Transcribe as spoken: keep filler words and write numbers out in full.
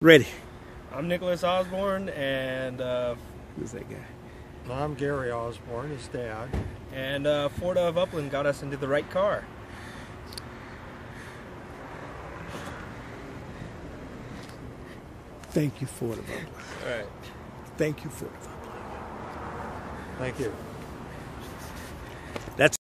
Ready. I'm Nicholas Osborne, and uh, Who's that guy? I'm Gary Osborne, his dad. And uh, Ford of Upland got us into the right car. Thank you, Ford of Upland. All right. Thank you, Ford of Upland. Thank you. That's